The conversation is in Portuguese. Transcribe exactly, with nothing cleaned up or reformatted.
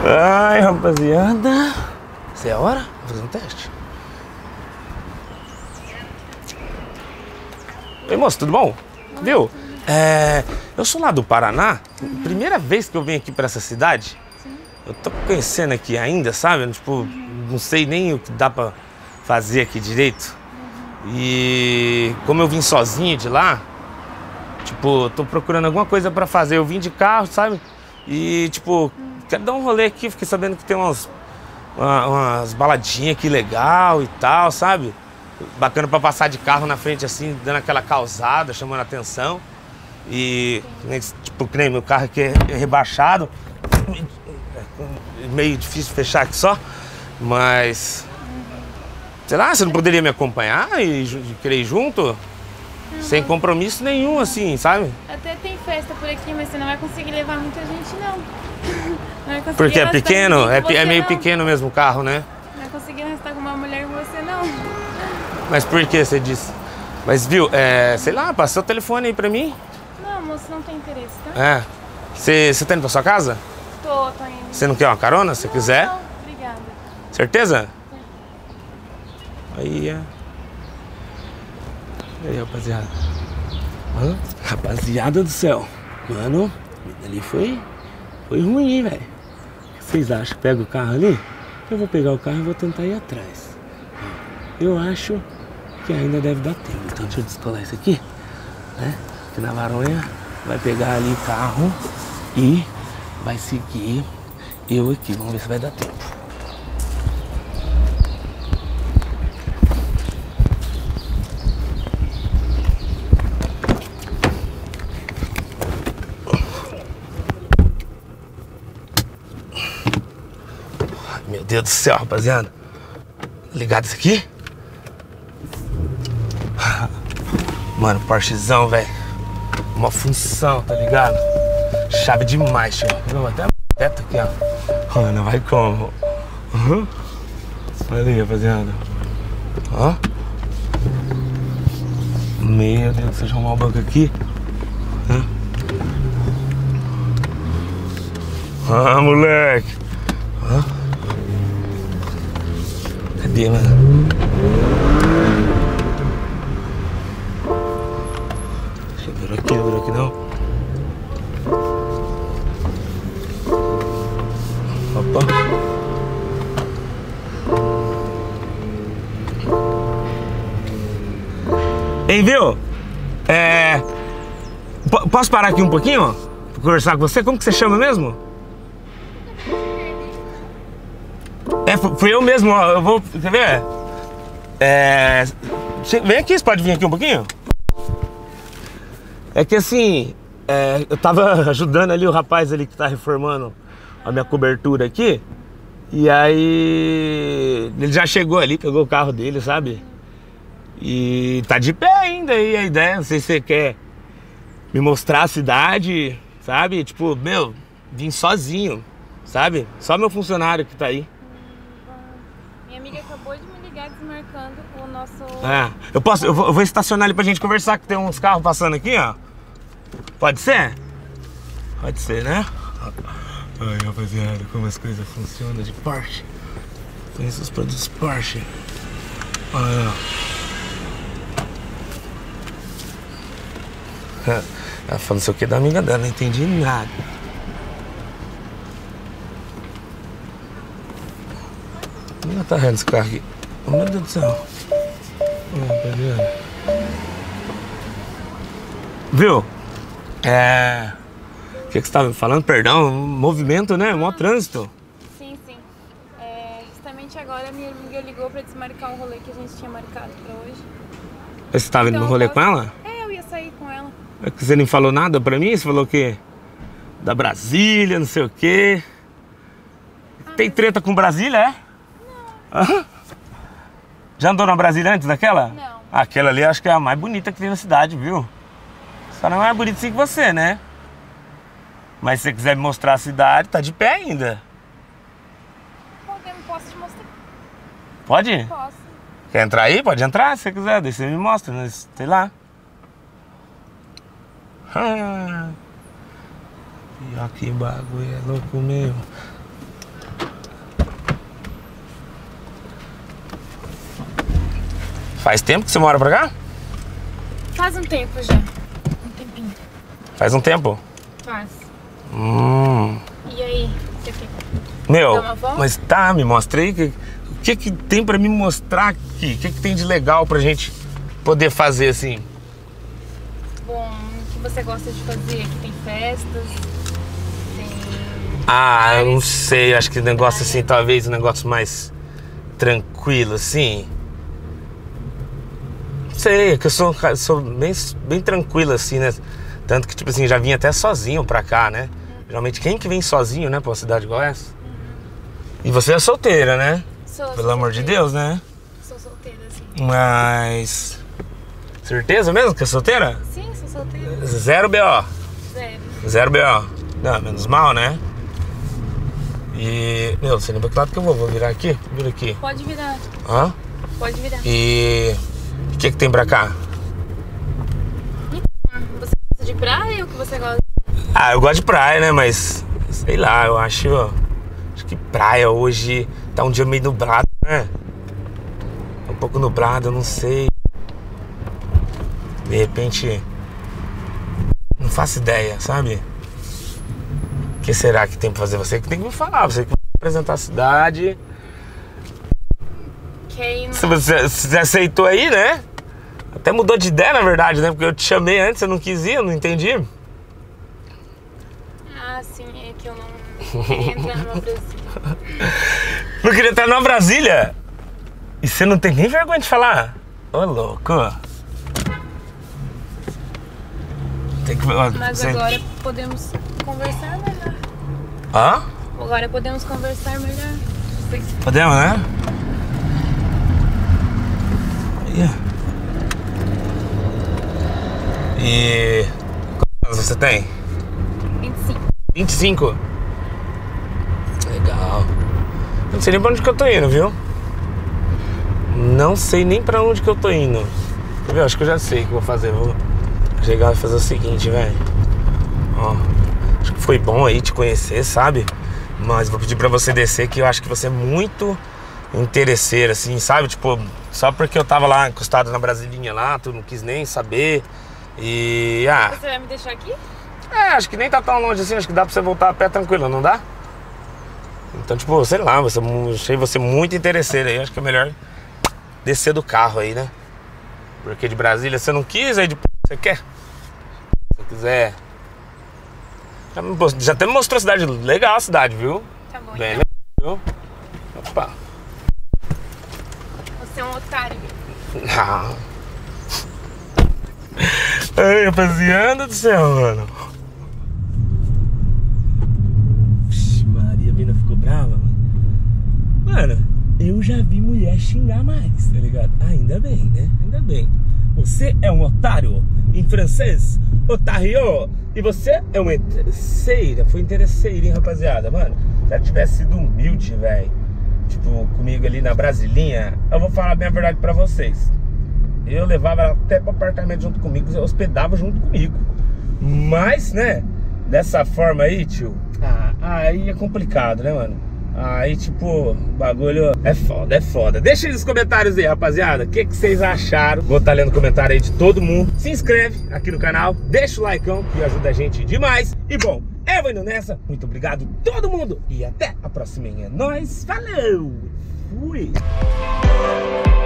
Ai, rapaziada. Essa é a hora? Vou fazer um teste. Oi, moço, tudo bom? Viu? É, eu sou lá do Paraná. Uhum. Primeira vez que eu venho aqui pra essa cidade. Sim. Eu tô conhecendo aqui ainda, sabe? Tipo, uhum. Não sei nem o que dá pra fazer aqui direito. Uhum. E como eu vim sozinho de lá, tipo, tô procurando alguma coisa pra fazer. Eu vim de carro, sabe? E, tipo, uhum. Quero dar um rolê aqui. Fiquei sabendo que tem umas, uma, umas baladinhas aqui legal e tal, sabe? Bacana pra passar de carro na frente assim, dando aquela causada, chamando a atenção. E, tipo, que nem meu carro aqui é rebaixado. Meio difícil fechar aqui só. Mas... sei lá, você não poderia me acompanhar e, e querer ir junto? Uhum. Sem compromisso nenhum, assim, sabe? Até tem festa por aqui, mas você não vai conseguir levar muita gente, não. Não vai porque é pequeno? É, é meio não. pequeno mesmo o carro, né? Não vai conseguir arrastar com uma mulher com você, não. Mas por que você disse? Mas viu, é, sei lá, passa o telefone aí pra mim. Não, moço, não tem interesse, tá? É. Você tá indo pra sua casa? Tô, tô indo. Você não quer uma carona, se não, quiser? Não, obrigada. Certeza? É. Aí, é. E aí, rapaziada? Mano, rapaziada do céu. Mano, ali foi, foi ruim, hein, velho? O que vocês acham? Pega o carro ali? Eu vou pegar o carro e vou tentar ir atrás. Eu acho que ainda deve dar tempo. Então deixa eu descolar isso aqui, né? Aqui na varonha, vai pegar ali o carro e vai seguir eu aqui. Vamos ver se vai dar tempo. Ai, meu Deus do céu, rapaziada. Ligado isso aqui? Mano, Porschezão, velho. Uma função, tá ligado? Chave demais, tio. Vamos até a teto aqui, ó. Mano, vai como? Uhum. Olha ali, rapaziada. Ó. Meu Deus, deixa eu arrumar o banco aqui. Ah, moleque. Ó. Cadê, mano? Virou aqui, virou aqui não. Opa. Ei, viu? É... P posso parar aqui um pouquinho, ó? Pra conversar com você? Como que você chama mesmo? É, fui eu mesmo, ó. Eu vou... Quer ver? É... Vem aqui, você pode vir aqui um pouquinho? É que assim, é, eu tava ajudando ali o rapaz ali que tá reformando a minha cobertura aqui. E aí ele já chegou ali, pegou o carro dele, sabe? E tá de pé ainda aí a ideia, não sei se você quer me mostrar a cidade, sabe? Tipo, meu, vim sozinho, sabe? Só meu funcionário que tá aí. Minha amiga acabou de me ligar desmarcando o nosso... É, eu posso, eu vou, eu vou estacionar ali pra gente conversar, que tem uns carros passando aqui, ó. Pode ser? Pode ser, né? Ai, rapaziada, como as coisas funcionam de Porsche. Conheço os produtos Porsche. Olha. Ela falou não sei o que da amiga dela, não entendi nada. Não tá rendo esse carro aqui. Oh, meu Deus do céu. Olha, rapaziada. Viu? É... O que, que você estava falando? Perdão, movimento, né? Mó trânsito. Sim, sim. É, justamente agora minha amiga ligou pra desmarcar um rolê que a gente tinha marcado pra hoje. Você estava indo então, no rolê posso... com ela? É, eu ia sair com ela. É que você nem falou nada pra mim? Você falou o quê? Da Brasília, não sei o quê. Ah, tem mas... treta com Brasília, é? Não. Já andou na Brasília antes daquela? Não. Aquela ali acho que é a mais bonita que tem na cidade, viu? Só não é mais bonita assim que você, né? Mas se você quiser me mostrar a cidade, tá de pé ainda. Podemos, posso te mostrar. Pode? Posso. Quer entrar aí? Pode entrar se você quiser, daí você me mostra, né? Sei lá. Ah, pior que bagulho é louco mesmo. Faz tempo que você mora pra cá? Faz um tempo já. Um tempinho. Faz um tempo? Faz. Hum. E aí, você quer Meu, dar uma volta? mas tá, me mostra aí. que- O que que tem pra me mostrar aqui? O que que tem de legal pra gente poder fazer assim? Bom, o que você gosta de fazer? Aqui tem festas, tem... Ah, eu não sei, acho que negócio assim, talvez um negócio mais tranquilo, assim. Não sei, é que eu sou, um cara- sou bem, bem tranquilo, assim, né? Tanto que, tipo assim, já vim até sozinho pra cá, né? Geralmente, quem que vem sozinho, né, pra uma cidade igual essa? E você é solteira, né? Sou, Pelo sou amor de solteira. Deus, né? Sou solteira, sim. Mas... Certeza mesmo que é solteira? Sim, sou solteira. Zero B O. Zero. Zero B O. Não, menos mal, né? E... Meu, você lembra que lado que eu vou? Vou virar aqui? Vira aqui. Pode virar, Hã? pode virar. E... O que que tem pra cá? Você gosta de praia ou o que você gosta? Ah, eu gosto de praia, né? Mas... Sei lá, eu acho... Acho que praia hoje tá um dia meio nublado, né? Tá um pouco nublado, eu não sei. De repente... Não faço ideia, sabe? O que será que tem pra fazer? Você que tem que me falar, você que vai apresentar a cidade. Quer ir no... Se você, se você aceitou aí, né? Até mudou de ideia, na verdade, né? Porque eu te chamei antes, você não quis ir, eu não entendi. Ah, sim, é que eu não queria entrar numa Brasília. Não queria entrar numa Brasília? E você não tem nem vergonha de falar? Ô, louco. Tem que... ó, Mas você- agora podemos conversar melhor. Hã? Agora podemos conversar melhor. Você- Podemos, né? Ih. E... Quantos anos você tem? vinte e cinco. vinte e cinco? Legal. Eu não sei nem pra onde que eu tô indo, viu? Não sei nem pra onde que eu tô indo. Quer ver? Acho que eu já sei o que eu vou fazer. Vou chegar e fazer o seguinte, velho. Ó, acho que foi bom aí te conhecer, sabe? Mas vou pedir pra você descer, que eu acho que você é muito interesseiro, assim, sabe? Tipo, só porque eu tava lá encostado na Brasilinha lá, tu não quis nem saber. E... ah... Você vai me deixar aqui? É, acho que nem tá tão longe assim, acho que dá pra você voltar a pé tranquilo, não dá? Então, tipo, sei lá, você, achei você muito interesseiro aí, acho que é melhor descer do carro aí, né? Porque de Brasília você não quis, aí depois você quer. Se você quiser... Já, me, post- já até me mostrou a cidade, legal a cidade, viu? Tá bom, Bem então. legal, viu? Opa. Você é um otário. Ah. Ai, rapaziada do céu, mano. Vixe, Maria, a mina ficou brava, mano. Mano, eu já vi mulher xingar mais, tá ligado? Ainda bem, né? Ainda bem. Você é um otário, em francês, otário. E você é uma interesseira. Foi interesseira, hein, rapaziada? Mano, se ela tivesse sido humilde, velho, tipo, comigo ali na Brasilinha, eu vou falar bem a verdade pra vocês. Eu levava ela até pro apartamento junto comigo, eu hospedava junto comigo. Mas, né, dessa forma aí, tio, ah, aí é complicado, né, mano? Aí, tipo, o bagulho é foda, é foda. Deixa aí nos comentários aí, rapaziada, o que, que vocês acharam. Vou estar lendo comentário aí de todo mundo. Se inscreve aqui no canal, deixa o likeão, que ajuda a gente demais. E bom, eu vou indo nessa. Muito obrigado todo mundo e até a próxima. É nóis, falou! Fui!